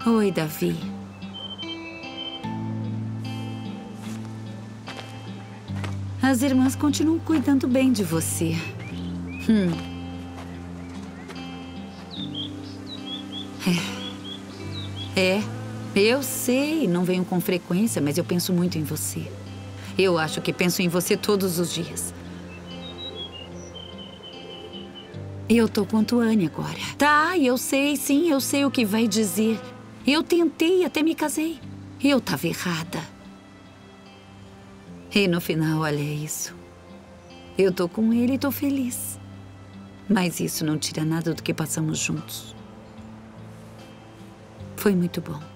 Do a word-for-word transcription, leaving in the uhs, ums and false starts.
Oi, Davi. As irmãs continuam cuidando bem de você. Hum. É. É, eu sei, não venho com frequência, mas eu penso muito em você. Eu acho que penso em você todos os dias. Eu tô com Tuane agora. Tá, eu sei, sim, eu sei o que vai dizer. Eu tentei, até me casei. Eu tava errada. E no final, olha isso. Eu tô com ele e tô feliz. Mas isso não tira nada do que passamos juntos. Foi muito bom.